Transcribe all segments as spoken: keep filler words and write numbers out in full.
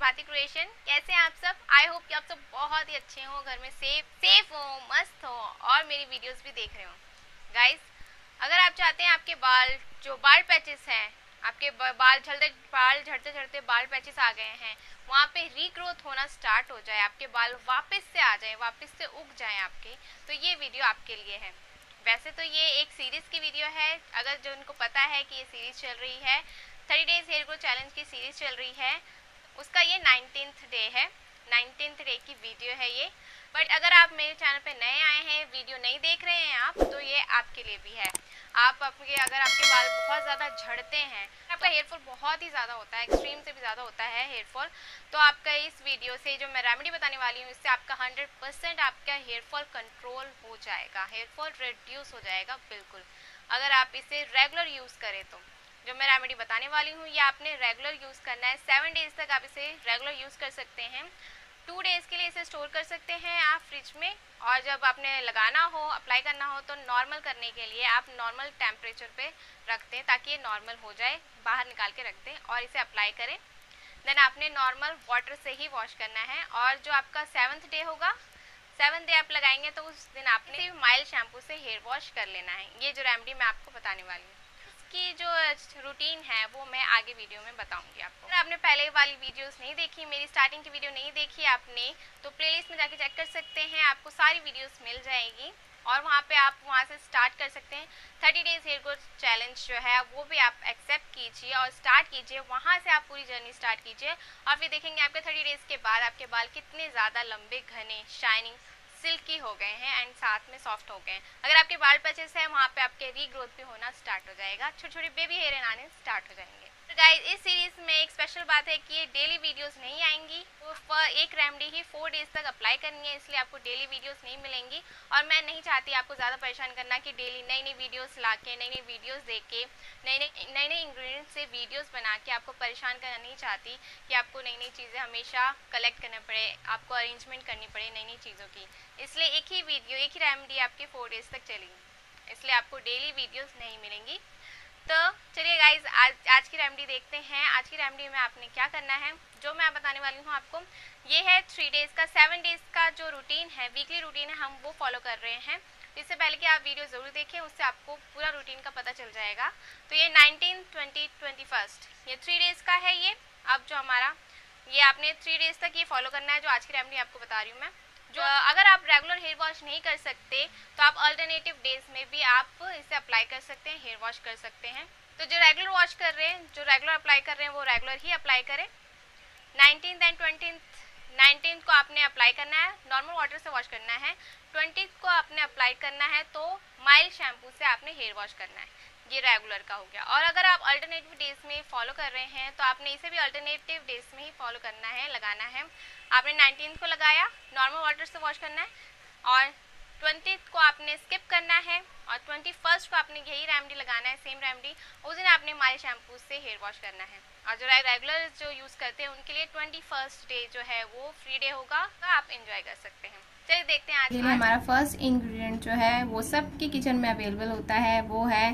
Swati creation. कैसे हैं आप सब? आई होप कि आप सब बहुत ही अच्छे हो, घर में सेफ सेफ हो, मस्त हो और मेरी वीडियोस भी देख रहे हो। गाइस, अगर आप चाहते हैं आपके बाल जो बाल पैचेस हैं, आपके बाल झड़ते बाल झड़ते झड़ते बाल पैचेस आ गए हैं, वहाँ पे रीग्रोथ होना स्टार्ट हो जाए, आपके बाल वापस से आ जाए, वापस से उग जाए आपके, तो ये वीडियो आपके लिए है। वैसे तो ये एक सीरीज की वीडियो है। अगर जो उनको पता है कि ये सीरीज चल रही है, thirty days hair growth challenge की सीरीज चल रही है, उसका ये नाइनटीन्थ डे है, नाइनटीन्थ डे की वीडियो है ये। बट अगर आप मेरे चैनल पे नए आए हैं, वीडियो नहीं देख रहे हैं आप, तो ये आपके लिए भी है। आप आपके अगर आपके बाल बहुत ज़्यादा झड़ते हैं, आपका हेयर फॉल बहुत ही ज़्यादा होता है, एक्सट्रीम से भी ज़्यादा होता है हेयर फॉल, तो आपका इस वीडियो से जो मैं रेमेडी बताने वाली हूँ, इससे आपका हंड्रेड परसेंट आपका हेयर फॉल कंट्रोल हो जाएगा, हेयर फॉल रिड्यूस हो जाएगा बिल्कुल, अगर आप इसे रेगुलर यूज़ करें तो। जो मैं रेमेडी बताने वाली हूँ ये आपने रेगुलर यूज़ करना है। सेवन डेज तक आप इसे रेगुलर यूज़ कर सकते हैं। टू डेज़ के लिए इसे स्टोर कर सकते हैं आप फ्रिज में, और जब आपने लगाना हो, अप्लाई करना हो, तो नॉर्मल करने के लिए आप नॉर्मल टेम्परेचर पे रख दें ताकि ये नॉर्मल हो जाए, बाहर निकाल के रख दें और इसे अप्लाई करें। देन आपने नॉर्मल वाटर से ही वॉश करना है, और जो आपका सेवन्थ डे होगा, सेवन डे आप लगाएंगे तो उस दिन आपने माइल्ड शैम्पू से हेयर वॉश कर लेना है। ये जो रेमेडी मैं आपको बताने वाली हूँ, की जो रूटीन है वो मैं आगे वीडियो में बताऊंगी आपको। अगर आपने पहले वाली वीडियोस नहीं देखी, मेरी स्टार्टिंग की वीडियो नहीं देखी आपने, तो प्लेलिस्ट में जाके चेक कर सकते हैं, आपको सारी वीडियोस मिल जाएगी और वहाँ पे आप वहाँ से स्टार्ट कर सकते हैं। Thirty days hair growth challenge जो है वो भी आप एक्सेप्ट कीजिए और स्टार्ट कीजिए, वहाँ से आप पूरी जर्नी स्टार्ट कीजिए और फिर देखेंगे आपके थर्टी डेज के बाद आपके बाल कितने ज़्यादा लंबे, घने, शाइनिंग, सिल्की हो गए हैं एंड साथ में सॉफ्ट हो गए हैं। अगर आपके बाल पैचेस हैं वहाँ पे आपके रीग्रोथ भी होना स्टार्ट हो जाएगा, छोटे छोटे बेबी हेयर आने स्टार्ट हो जाएंगे। तो गाइस, इस सीरीज में एक स्पेशल बात है कि ये डेली वीडियोस नहीं आएंगी, वो एक रेमेडी ही फोर डेज तक अप्लाई करनी है, इसलिए आपको डेली वीडियोस नहीं मिलेंगी। और मैं नहीं चाहती आपको ज़्यादा परेशान करना कि डेली नई नई वीडियोस ला के, नई नई वीडियोस देख के, नई नई नई नई इंग्रेडिएंट्स से वीडियोस बना के आपको परेशान करना नहीं चाहती कि आपको नई नई चीज़ें हमेशा कलेक्ट करना पड़े, आपको अरेंजमेंट करनी पड़े नई नई चीज़ों की। इसलिए एक ही वीडियो, एक ही रेमेडी आपके फोर डेज तक चलेगी, इसलिए आपको डेली वीडियोस नहीं मिलेंगी। तो चलिए गाइज, आज आज की रेमेडी देखते हैं। आज की रेमेडी में आपने क्या करना है, जो मैं बताने वाली हूँ आपको, ये है थ्री डेज़ का, सेवन डेज़ का जो रूटीन है, वीकली रूटीन है, हम वो फॉलो कर रहे हैं। तो इससे पहले कि आप वीडियो ज़रूर देखें, उससे आपको पूरा रूटीन का पता चल जाएगा। तो ये नाइनटीन, ट्वेंटी, ट्वेंटी फर्स्ट, ये थ्री डेज़ का है। ये अब जो हमारा ये आपने थ्री डेज़ तक ये फॉलो करना है, जो आज की रेमेडी आपको बता रही हूँ मैं। जो अगर आप रेगुलर हेयर वॉश नहीं कर सकते तो आप अल्टरनेटिव डेज में भी आप इसे अप्लाई कर सकते हैं, हेयर वॉश कर सकते हैं। तो जो रेगुलर वॉश कर रहे हैं, जो रेगुलर अप्लाई कर रहे हैं, वो रेगुलर ही अप्लाई करें। नाइनटीन्थ एंड ट्वेंटीन्थ, नाइनटीन्थ को आपने अप्लाई करना है, नॉर्मल वाटर से वॉश करना है। ट्वेंटीथ को आपने अप्लाई करना है तो माइल्ड शैम्पू से आपने हेयर वॉश करना है, ये रेगुलर का हो गया। और अगर आप अल्टरनेटिव डेज में फॉलो कर रहे हैं तो आपने इसे भी अल्टरनेटिव डेज में ही फॉलो करना है, लगाना है। आपने नाइनटीन्थ को लगाया, नॉर्मल वाटर से वॉश करना है, और ट्वेंटीथ को आपने स्किप करना है, और ट्वेंटी फर्स्ट को आपने यही रेमेडी लगाना है, सेम रेमेडी, उस दिन आपने माइल्ड शैम्पू से हेयर वॉश करना है। और जो रेगुलर जो यूज़ करते हैं उनके लिए ट्वेंटी फर्स्ट डे जो है वो फ्री डे होगा, तो आप इंजॉय कर सकते हैं। चलिए देखते हैं आज हमारा फर्स्ट इंग्रेडिएंट जो है वो सबके किचन में अवेलेबल होता है, वो है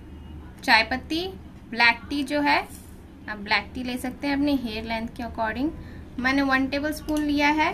चाय पत्ती, ब्लैक टी जो है, आप ब्लैक टी ले सकते हैं अपने हेयर लेंथ के अकॉर्डिंग। मैंने वन टेबल स्पून लिया है।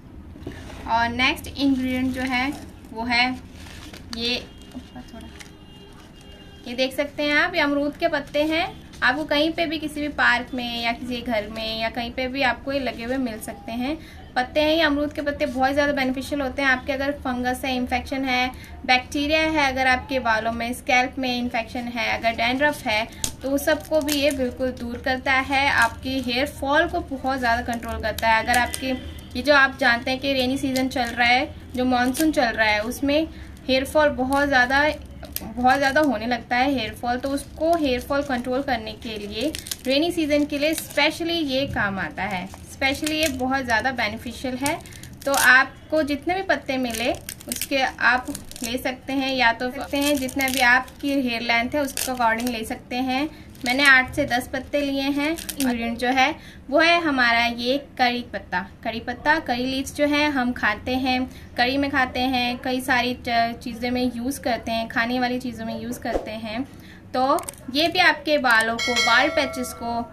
और नेक्स्ट इंग्रेडिएंट जो है वो है ये थोड़ा ये देख सकते हैं आप, ये अमरूद के पत्ते हैं। आपको कहीं पे भी, किसी भी पार्क में या किसी घर में या कहीं पे भी आपको ये लगे हुए मिल सकते हैं, पत्ते हैं। ये अमरूद के पत्ते बहुत ज़्यादा बेनिफिशियल होते हैं। आपके अगर फंगस है, इन्फेक्शन है, बैक्टीरिया है, अगर आपके बालों में, स्कैल्प में इन्फेक्शन है, अगर डैंड्रफ है, तो उस सबको भी ये बिल्कुल दूर करता है। आपकी हेयर फॉल को बहुत ज़्यादा कंट्रोल करता है। अगर आपके ये जो आप जानते हैं कि रेनी सीजन चल रहा है, जो मानसून चल रहा है, उसमें हेयर फॉल बहुत ज़्यादा बहुत ज़्यादा होने लगता है हेयर फॉल, तो उसको हेयर फॉल कंट्रोल करने के लिए रेनी सीजन के लिए स्पेशली ये काम आता है। स्पेशली ये बहुत ज़्यादा बेनिफिशियल है। तो आपको जितने भी पत्ते मिले उसके आप ले सकते हैं, या तो सकते हैं जितने भी आपकी हेयर लेंथ है उसके अकॉर्डिंग ले सकते हैं। मैंने आठ से दस पत्ते लिए हैं। इंग्रेडिएंट जो है वो है हमारा ये करी पत्ता। करी पत्ता, करी लीव्स जो है हम खाते हैं, करी में खाते हैं, कई सारी चीज़ें में यूज़ करते हैं, खाने वाली चीज़ों में यूज़ करते हैं। तो ये भी आपके बालों को, बाल पैचेस को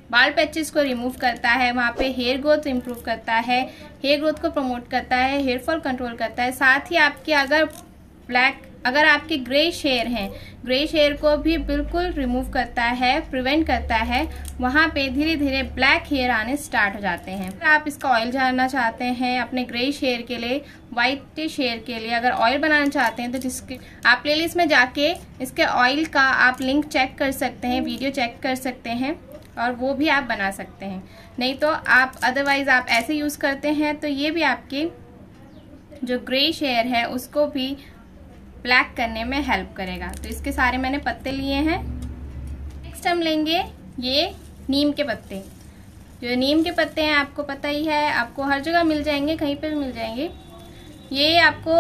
बाल पैचेस को रिमूव करता है, वहाँ पे हेयर ग्रोथ इम्प्रूव करता है, हेयर ग्रोथ को प्रमोट करता है, हेयर फॉल कंट्रोल करता है। साथ ही आपके अगर ब्लैक अगर आपके ग्रेइश हेयर हैं, ग्रेइश हेयर को भी बिल्कुल रिमूव करता है, प्रिवेंट करता है। वहाँ पे धीरे धीरे ब्लैक हेयर आने स्टार्ट हो जाते हैं। अगर आप इसका ऑयल जानना चाहते हैं अपने ग्रेइश हेयर के लिए, वाइटिश हेयर के लिए अगर ऑयल बनाना चाहते हैं तो जिसके आप प्लेलिस्ट में जाके इसके ऑयल का आप लिंक चेक कर सकते हैं, वीडियो चेक कर सकते हैं और वो भी आप बना सकते हैं। नहीं तो आप अदरवाइज आप ऐसे यूज़ करते हैं तो ये भी आपके जो ग्रेइश हेयर है उसको भी ब्लैक करने में हेल्प करेगा। तो इसके सारे मैंने पत्ते लिए हैं। नेक्स्ट हम लेंगे ये नीम के पत्ते। जो नीम के पत्ते हैं आपको पता ही है, आपको हर जगह मिल जाएंगे, कहीं पे भी मिल जाएंगे। ये आपको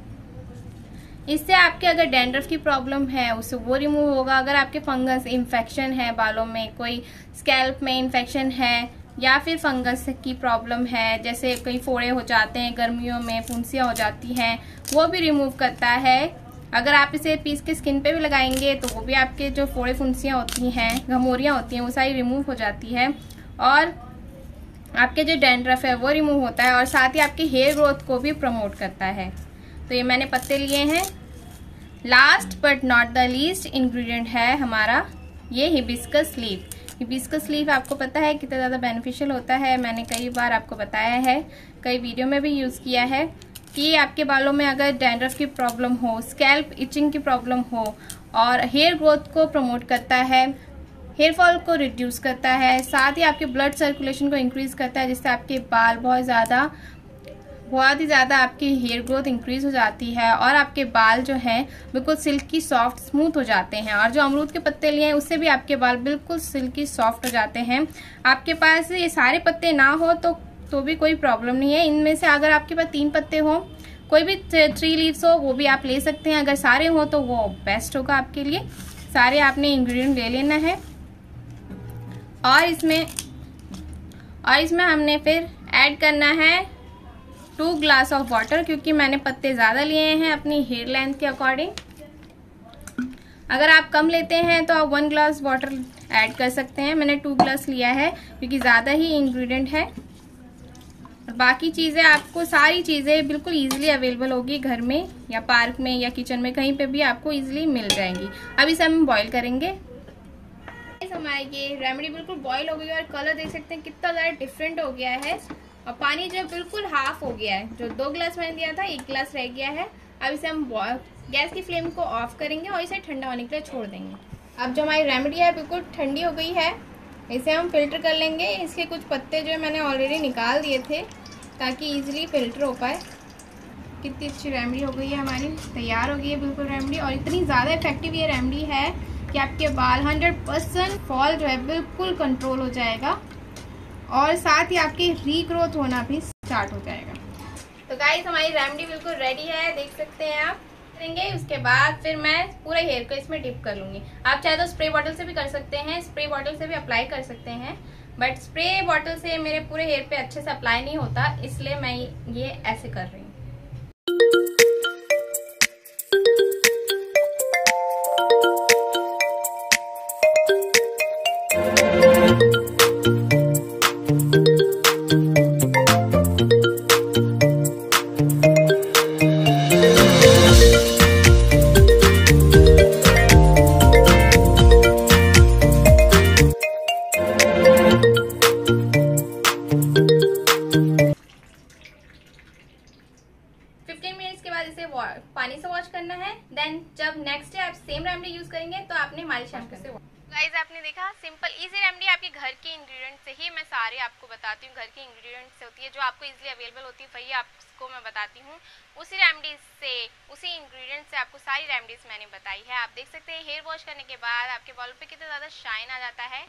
इससे आपके अगर डैंड्रफ की प्रॉब्लम है उससे वो रिमूव होगा। अगर आपके फंगस इन्फेक्शन है, बालों में कोई स्कैल्प में इन्फेक्शन है या फिर फंगस की प्रॉब्लम है, जैसे कई फोड़े हो जाते हैं गर्मियों में, फुंसियाँ हो जाती हैं, वो भी रिमूव करता है। अगर आप इसे पीस के स्किन पे भी लगाएंगे तो वो भी आपके जो फोड़े फुंसियाँ होती हैं, घमोरियाँ होती हैं, वो सारी रिमूव हो जाती है और आपके जो डैंड्रफ है वो रिमूव होता है और साथ ही आपकी हेयर ग्रोथ को भी प्रमोट करता है। तो ये मैंने पत्ते लिए हैं। Last but not the least ingredient है हमारा ये हिबिस्कस लीफ। हिबिस्कस लीफ आपको पता है कितना ज़्यादा बेनिफिशियल होता है, मैंने कई बार आपको बताया है, कई वीडियो में भी यूज़ किया है कि आपके बालों में अगर डैंड्रफ की प्रॉब्लम हो, स्कैल्प इचिंग की प्रॉब्लम हो और हेयर ग्रोथ को प्रमोट करता है, हेयर फॉल को रिड्यूस करता है, साथ ही आपके ब्लड सर्कुलेशन को इंक्रीज करता है, जिससे आपके बाल बहुत ज़्यादा बहुत ही ज़्यादा आपकी हेयर ग्रोथ इंक्रीज हो जाती है और आपके बाल जो हैं बिल्कुल सिल्की सॉफ्ट स्मूथ हो जाते हैं। और जो अमरूद के पत्ते लिए हैं उससे भी आपके बाल बिल्कुल सिल्की सॉफ्ट हो जाते हैं। आपके पास ये सारे पत्ते ना हो तो तो भी कोई प्रॉब्लम नहीं है। इनमें से अगर आपके पास तीन पत्ते हो, कोई भी थ्री लीव्स हो, वो भी आप ले सकते हैं। अगर सारे हो तो वो बेस्ट होगा आपके लिए। सारे आपने इंग्रेडिएंट ले लेना है और इसमें और इसमें हमने फिर ऐड करना है टू ग्लास ऑफ वाटर, क्योंकि मैंने पत्ते ज़्यादा लिए हैं अपनी हेयर लेंथ के अकॉर्डिंग। अगर आप कम लेते हैं तो आप वन ग्लास वाटर ऐड कर सकते हैं। मैंने टू ग्लास लिया है क्योंकि ज़्यादा ही इंग्रेडिएंट है। और बाकी चीज़ें आपको सारी चीज़ें बिल्कुल इजीली अवेलेबल होगी घर में या पार्क में या किचन में, कहीं पे भी आपको इजीली मिल जाएंगी। अब इसे हम बॉईल करेंगे। हमारी ये रेमेडी बिल्कुल बॉईल हो गई और कलर देख सकते हैं कितना ज़्यादा डिफरेंट हो गया है और पानी जो बिल्कुल हाफ हो गया है। जो दो गिलास मैंने दिया था एक गिलास रह गया है। अब इसे हम गैस की फ्लेम को ऑफ करेंगे और इसे ठंडा होने के लिए छोड़ देंगे। अब जो हमारी रेमेडी है बिल्कुल ठंडी हो गई है, इसे हम फिल्टर कर लेंगे। इसके कुछ पत्ते जो है मैंने ऑलरेडी निकाल दिए थे ताकि ईजिली फिल्टर हो पाए। कितनी अच्छी रेमेडी हो गई है हमारी, तैयार हो गई है बिल्कुल रेमेडी। और इतनी ज़्यादा इफेक्टिव ये रेमेडी है कि आपके बाल हंड्रेड परसेंट फॉल जो है बिल्कुल कंट्रोल हो जाएगा और साथ ही आपकी रीग्रोथ होना भी स्टार्ट हो जाएगा। तो गाइस हमारी रेमेडी बिल्कुल रेडी है, देख सकते हैं आप। करेंगे उसके बाद फिर मैं पूरे हेयर को इसमें डिप कर लूंगी। आप चाहे तो स्प्रे बॉटल से भी कर सकते हैं, स्प्रे बॉटल से भी अप्लाई कर सकते हैं, बट स्प्रे बॉटल से मेरे पूरे हेयर पे अच्छे से अप्लाई नहीं होता, इसलिए मैं ये ऐसे कर रही हूँ। पानी से वॉश करना है। देन जब नेक्स्ट डे आप सेम रेमेडी यूज करेंगे तो आपने मालिश करना है। गाइस आपने देखा सिंपल इजी रेमेडी आपके घर के इंग्रेडिएंट से ही मैं सारे आपको बताती हूँ। घर के इंग्रेडिएंट से होती है जो आपको इजीली अवेलेबल होती है, वही आपको मैं बताती हूँ। उसी रेमेडीज से उसी इंग्रेडिएंट से आपको सारी रेमेडीज मैंने बताई है। आप देख सकते हैं हेयर वॉश करने के बाद आपके बालों पे कितना ज़्यादा शाइन आ जाता है,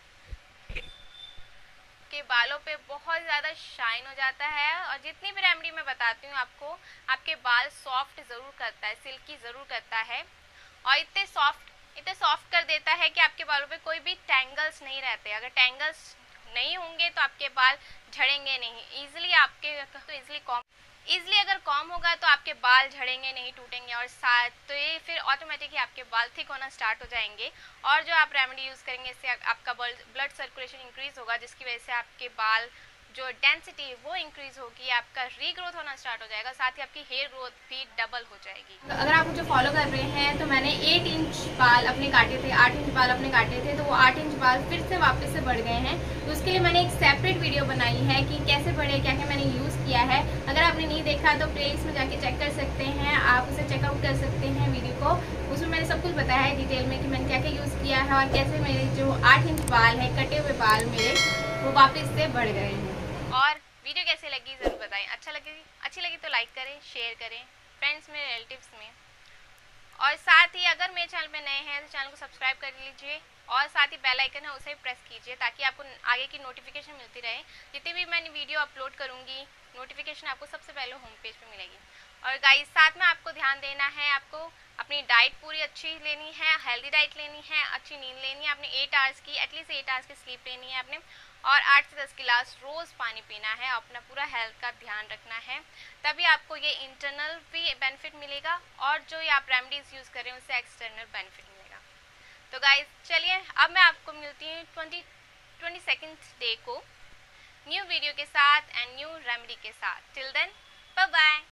के बालों पे बहुत ज़्यादा शाइन हो जाता है। और जितनी भी रेमेडी मैं बताती हूँ आपको, आपके बाल सॉफ्ट ज़रूर करता है, सिल्की ज़रूर करता है और इतने सॉफ्ट इतने सॉफ्ट कर देता है कि आपके बालों पे कोई भी टैंगल्स नहीं रहते। अगर टैंगल्स नहीं होंगे तो आपके बाल झड़ेंगे नहीं, ईजिली आपके तो ईजिली कॉम ईजिली अगर कॉम होगा तो आपके बाल झड़ेंगे नहीं, टूटेंगे, और साथ तो ये फिर ऑटोमेटिकली आपके बाल थिक होना स्टार्ट हो जाएंगे। और जो आप रेमेडी यूज़ करेंगे इससे आपका ब्लड सर्कुलेशन इंक्रीज होगा, जिसकी वजह से आपके बाल जो डेंसिटी वो इंक्रीज होगी, आपका रीग्रोथ होना स्टार्ट हो जाएगा, साथ ही आपकी हेयर ग्रोथ भी डबल हो जाएगी। तो अगर आप मुझे फॉलो कर रहे हैं तो मैंने आठ इंच बाल अपने काटे थे, आठ इंच बाल अपने काटे थे, तो वो आठ इंच बाल फिर से वापस से बढ़ गए हैं। तो उसके लिए मैंने एक सेपरेट वीडियो बनाई है कि कैसे बढ़े, क्या क्या मैंने यूज़ किया है। अगर आपने नहीं देखा तो प्लेलिस्ट में जाके चेक कर सकते हैं, आप उसे चेकआउट कर सकते हैं वीडियो को। उसमें मैंने सब कुछ बताया है डिटेल में कि मैंने क्या क्या यूज़ किया है और कैसे मेरे जो आठ इंच बाल है, कटे हुए बाल मेरे, वो वापस से बढ़ गए हैं। और वीडियो कैसी लगी ज़रूर बताएं। अच्छा लगी अच्छी लगी तो लाइक करें, शेयर करें फ्रेंड्स में, रिलेटिव्स में, और साथ ही अगर मेरे चैनल पे नए हैं तो चैनल को सब्सक्राइब कर लीजिए, और साथ ही बेल आइकन है उसे भी प्रेस कीजिए ताकि आपको आगे की नोटिफिकेशन मिलती रहे। जितनी भी मैंने वीडियो अपलोड करूँगी नोटिफिकेशन आपको सबसे पहले होम पेज पे मिलेगी। और गाइस साथ में आपको ध्यान देना है, आपको अपनी डाइट पूरी अच्छी लेनी है, हेल्दी डाइट लेनी है, अच्छी नींद लेनी है, आपने एट आवर्स की एटलीस्ट एट आवर्स की स्लीप लेनी है आपने, और आठ से दस गिलास रोज़ पानी पीना है, अपना पूरा हेल्थ का ध्यान रखना है, तभी आपको ये इंटरनल भी बेनिफिट मिलेगा और जो ये आप रेमेडीज यूज़ कर रहे हैं उससे एक्सटर्नल बेनिफिट मिलेगा। तो गाइस चलिए अब मैं आपको मिलती हूँ ट्वेंटी ट्वेंटी सेकेंड डे को न्यू वीडियो के साथ एंड न्यू रेमेडी के साथ। Till then bye bye.